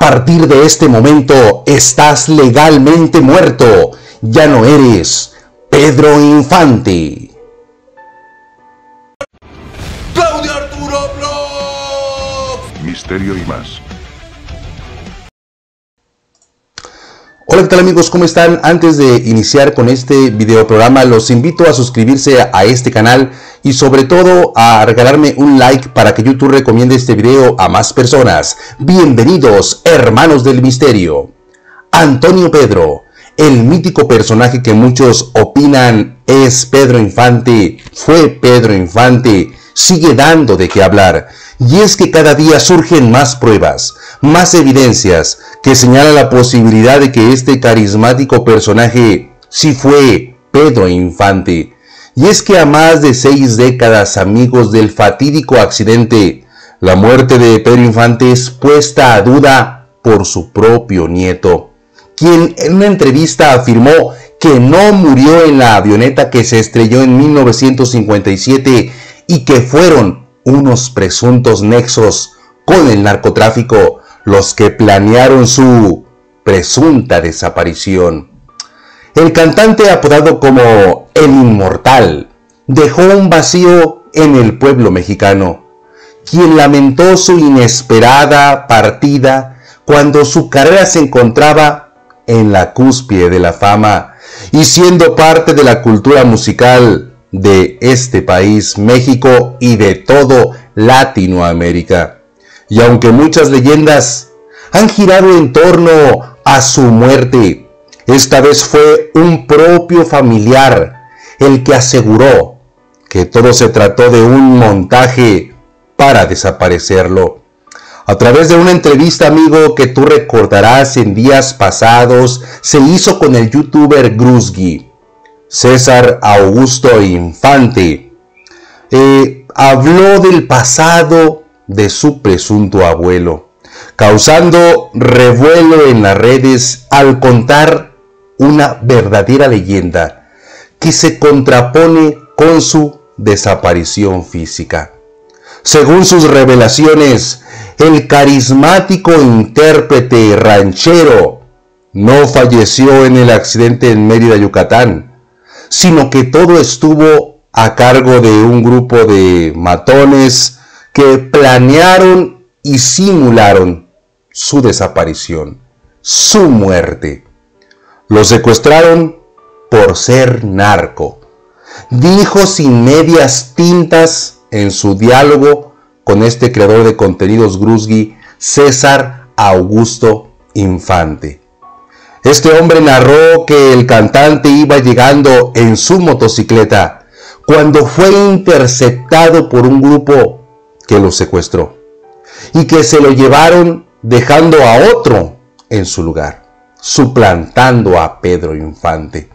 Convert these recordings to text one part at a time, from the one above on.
partir de este momento estás legalmente muerto. Ya no eres Pedro Infante. Claudio Arturo Bro. Misterio y más. Hola, ¿qué tal amigos? ¿Cómo están? Antes de iniciar con este video programa, los invito a suscribirse a este canal y sobre todo a regalarme un like para que YouTube recomiende este video a más personas. Bienvenidos, hermanos del misterio. Antonio Pedro, el mítico personaje que muchos opinan es Pedro Infante, fue Pedro Infante, sigue dando de qué hablar. Y es que cada día surgen más pruebas, más evidencias que señalan la posibilidad de que este carismático personaje sí fue Pedro Infante. Y es que a más de 6 décadas, amigos, del fatídico accidente, la muerte de Pedro Infante es puesta a duda por su propio nieto, quien en una entrevista afirmó que no murió en la avioneta que se estrelló en 1957 y que fueron unos presuntos nexos con el narcotráfico los que planearon su presunta desaparición. El cantante, apodado como El Inmortal, dejó un vacío en el pueblo mexicano, quien lamentó su inesperada partida cuando su carrera se encontraba en la cúspide de la fama y siendo parte de la cultura musical de este país, México, y de todo Latinoamérica. Y aunque muchas leyendas han girado en torno a su muerte, esta vez fue un propio familiar el que aseguró que todo se trató de un montaje para desaparecerlo. A través de una entrevista, amigo, que tú recordarás en días pasados, se hizo con el youtuber Gruzgi, César Augusto Infante, habló del pasado de su presunto abuelo, causando revuelo en las redes al contar una verdadera leyenda que se contrapone con su desaparición física. Según sus revelaciones, el carismático intérprete ranchero no falleció en el accidente en Mérida, Yucatán, sino que todo estuvo a cargo de un grupo de matones que planearon y simularon su desaparición, su muerte. Lo secuestraron por ser narco, dijo sin medias tintas en su diálogo con este creador de contenidos Gruzgi, César Augusto Infante. Este hombre narró que el cantante iba llegando en su motocicleta cuando fue interceptado por un grupo que lo secuestró y que se lo llevaron dejando a otro en su lugar, suplantando a Pedro Infante.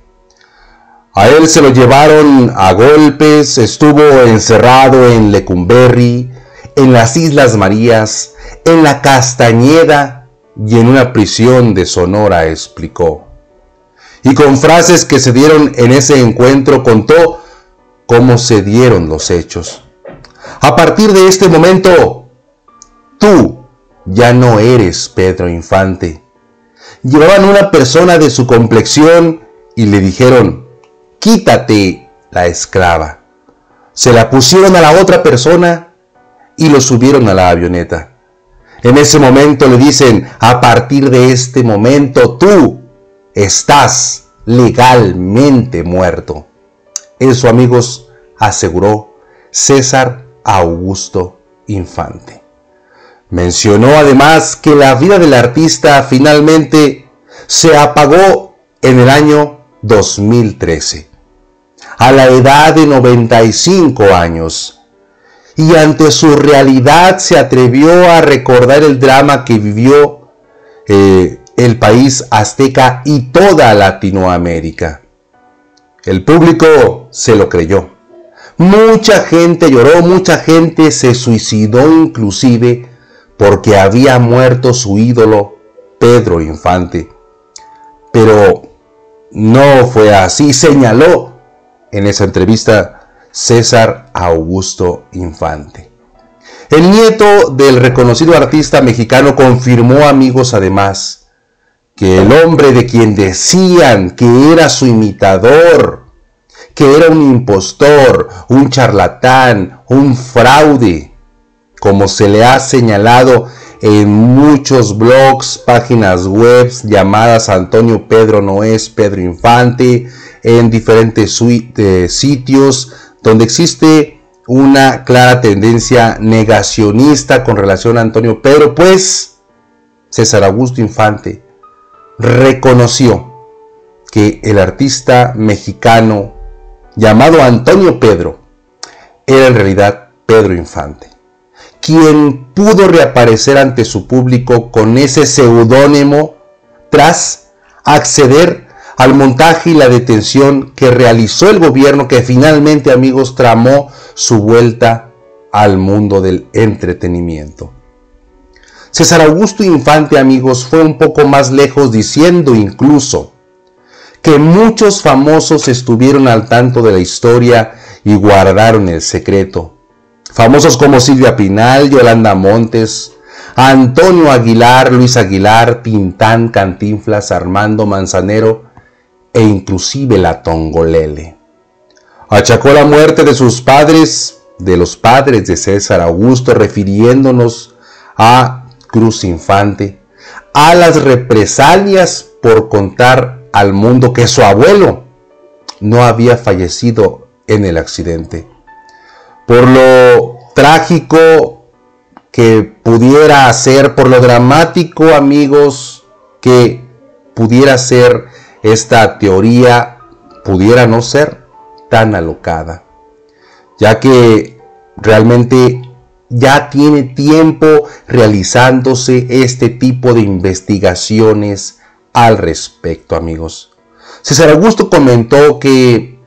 A él se lo llevaron a golpes, estuvo encerrado en Lecumberri, en las Islas Marías, en la Castañeda y en una prisión de Sonora, explicó. Y con frases que se dieron en ese encuentro contó cómo se dieron los hechos. A partir de este momento, tú ya no eres Pedro Infante. Llevaban una persona de su complexión y le dijeron: quítate la esclava. Se la pusieron a la otra persona y lo subieron a la avioneta. En ese momento le dicen: a partir de este momento tú estás legalmente muerto. Eso, amigos, aseguró César Augusto Infante. Mencionó además que la vida del artista finalmente se apagó en el año 2013, a la edad de 95 años. Y ante su realidad se atrevió a recordar el drama que vivió el país azteca y toda Latinoamérica. El público se lo creyó. Mucha gente lloró, mucha gente se suicidó inclusive porque había muerto su ídolo Pedro Infante. Pero no fue así, señaló en esa entrevista César Augusto Infante. El nieto del reconocido artista mexicano confirmó, amigos, además, que el hombre de quien decían que era su imitador, que era un impostor, un charlatán, un fraude, como se le ha señalado en muchos blogs, páginas web llamadas Antonio Pedro Noes Pedro Infante, en diferentes sitios donde existe una clara tendencia negacionista con relación a Antonio Pedro, pues César Augusto Infante reconoció que el artista mexicano llamado Antonio Pedro era en realidad Pedro Infante, quien pudo reaparecer ante su público con ese seudónimo tras acceder al montaje y la detención que realizó el gobierno, que finalmente, amigos, tramó su vuelta al mundo del entretenimiento. César Augusto Infante, amigos, fue un poco más lejos, diciendo incluso que muchos famosos estuvieron al tanto de la historia y guardaron el secreto. Famosos como Silvia Pinal, Yolanda Montes, Antonio Aguilar, Luis Aguilar, Tintán, Cantinflas, Armando Manzanero e inclusive la Tongolele. Achacó la muerte de sus padres, de los padres de César Augusto, refiriéndonos a Cruz Infante, a las represalias por contar al mundo que su abuelo no había fallecido en el accidente. Por lo trágico que pudiera ser, por lo dramático, amigos, que pudiera ser esta teoría, pudiera no ser tan alocada, ya que realmente ya tiene tiempo realizándose este tipo de investigaciones al respecto, amigos. César Augusto comentó que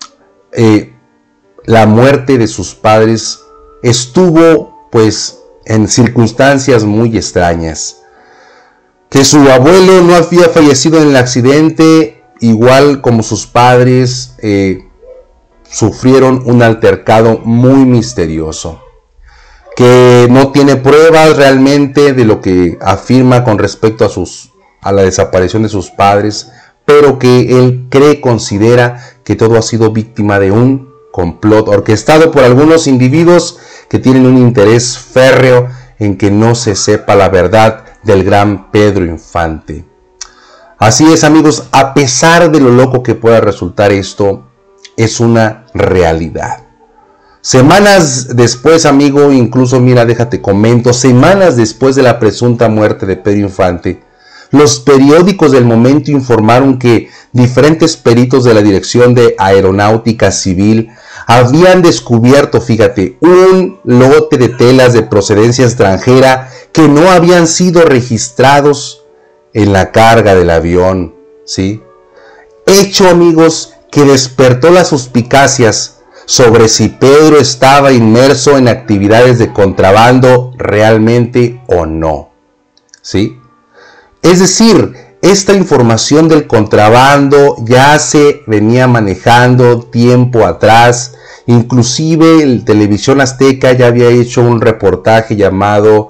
la muerte de sus padres estuvo pues en circunstancias muy extrañas, que su abuelo no había fallecido en el accidente, igual como sus padres sufrieron un altercado muy misterioso, que no tiene pruebas realmente de lo que afirma con respecto a la desaparición de sus padres, pero que él considera que todo ha sido víctima de un complot orquestado por algunos individuos que tienen un interés férreo en que no se sepa la verdad del gran Pedro Infante. Así es, amigos, a pesar de lo loco que pueda resultar esto, es una realidad. Semanas después, amigo, incluso mira, déjate comento, semanas después de la presunta muerte de Pedro Infante, los periódicos del momento informaron que diferentes peritos de la Dirección de Aeronáutica Civil habían descubierto, fíjate, un lote de telas de procedencia extranjera que no habían sido registrados en la carga del avión, ¿sí? Hecho, amigos, que despertó las suspicacias sobre si Pedro estaba inmerso en actividades de contrabando realmente o no, ¿sí? Es decir, esta información del contrabando ya se venía manejando tiempo atrás. Inclusive el Televisión Azteca ya había hecho un reportaje llamado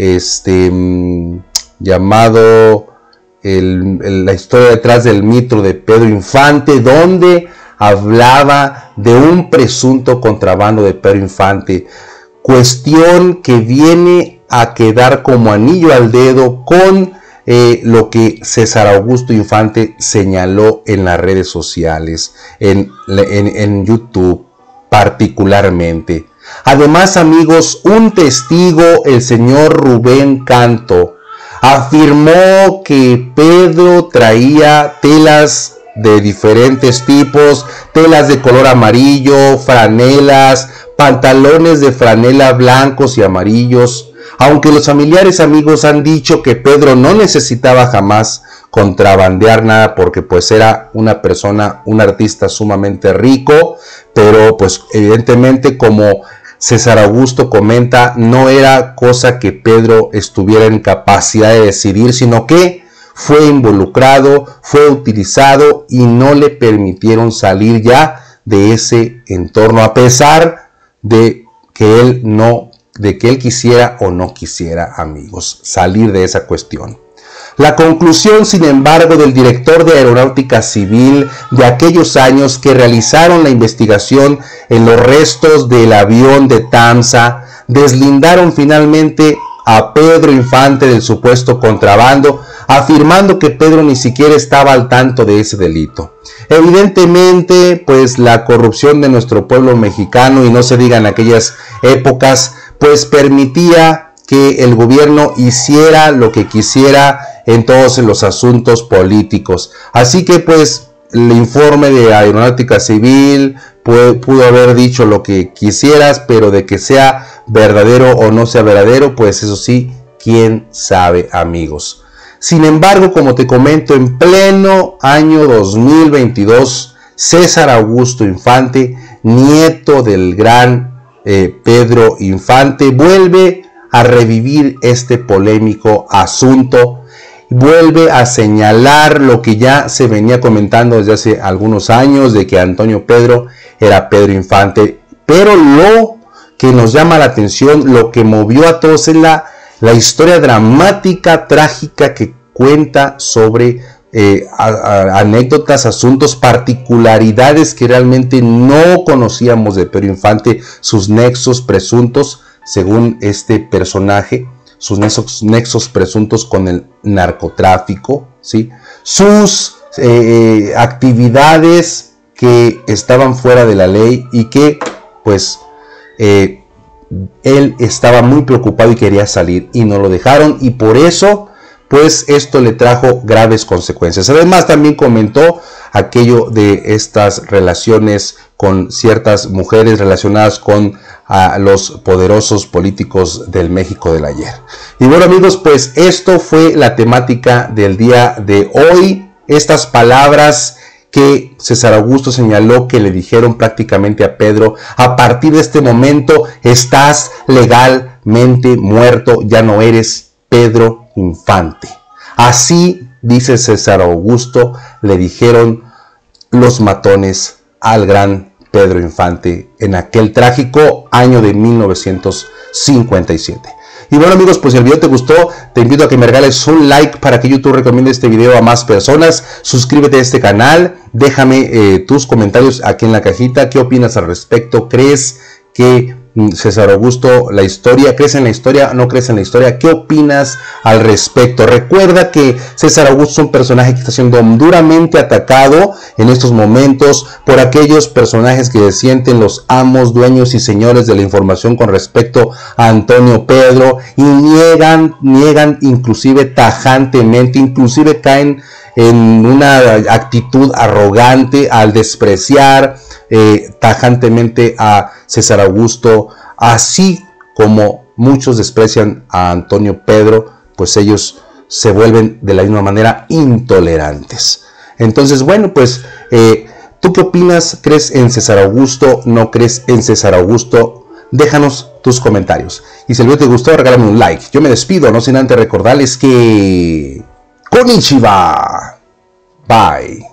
la historia detrás del mito de Pedro Infante, donde hablaba de un presunto contrabando de Pedro Infante, cuestión que viene a quedar como anillo al dedo con lo que César Augusto Infante señaló en las redes sociales, en YouTube particularmente. Además, amigos, un testigo, el señor Rubén Canto, afirmó que Pedro traía telas de diferentes tipos, telas de color amarillo, franelas, pantalones de franela blancos y amarillos, aunque los familiares, amigos, han dicho que Pedro no necesitaba jamás contrabandear nada porque pues era una persona, un artista sumamente rico, pero pues evidentemente, como César Augusto comenta, no era cosa que Pedro estuviera en capacidad de decidir, sino que fue involucrado, fue utilizado y no le permitieron salir ya de ese entorno, a pesar de que él no de que él quisiera o no quisiera, amigos, salir de esa cuestión. La conclusión, sin embargo, del director de Aeronáutica Civil de aquellos años que realizaron la investigación en los restos del avión de TAMSA, deslindaron finalmente a Pedro Infante del supuesto contrabando, afirmando que Pedro ni siquiera estaba al tanto de ese delito. Evidentemente, pues la corrupción de nuestro pueblo mexicano, y no se diga en aquellas épocas, pues permitía que el gobierno hiciera lo que quisiera en todos los asuntos políticos. Así que pues el informe de Aeronáutica Civil pudo haber dicho lo que quisieras, pero de que sea verdadero o no sea verdadero, pues eso sí, quién sabe, amigos. Sin embargo, como te comento, en pleno año 2022, César Augusto Infante, nieto del gran Pedro Infante, vuelve a revivir este polémico asunto, vuelve a señalar lo que ya se venía comentando desde hace algunos años, de que Antonio Pedro era Pedro Infante. Pero lo que nos llama la atención, lo que movió a todos, es la historia dramática, trágica que cuenta sobre anécdotas, asuntos, particularidades que realmente no conocíamos de Pedro Infante, sus nexos presuntos, según este personaje, sus nexos presuntos con el narcotráfico, ¿sí? Sus actividades que estaban fuera de la ley y que pues él estaba muy preocupado y quería salir y no lo dejaron, y por eso pues esto le trajo graves consecuencias. Además también comentó aquello de estas relaciones con ciertas mujeres relacionadas con los poderosos políticos del México del ayer. Y bueno, amigos, pues esto fue la temática del día de hoy. Estas palabras que César Augusto señaló que le dijeron prácticamente a Pedro: a partir de este momento estás legalmente muerto, ya no eres Pedro Infante. Así, dice César Augusto, le dijeron los matones al gran Pedro Infante en aquel trágico año de 1957. Y bueno, amigos, pues si el video te gustó, te invito a que me regales un like para que YouTube recomiende este video a más personas. Suscríbete a este canal, déjame tus comentarios aquí en la cajita. ¿Qué opinas al respecto? ¿Crees que César Augusto, la historia, crees en la historia, no crees en la historia? ¿Qué opinas al respecto? Recuerda que César Augusto es un personaje que está siendo duramente atacado en estos momentos por aquellos personajes que se sienten los amos, dueños y señores de la información con respecto a Antonio Pedro, y niegan inclusive tajantemente, inclusive caen en una actitud arrogante al despreciar tajantemente a César Augusto, así como muchos desprecian a Antonio Pedro, pues ellos se vuelven de la misma manera intolerantes. Entonces, bueno, pues ¿tú qué opinas? ¿Crees en César Augusto? ¿No crees en César Augusto? Déjanos tus comentarios. Y si el video te gustó, regálame un like. Yo me despido, no sin antes recordarles que... ¡Konnichiwa! Bye.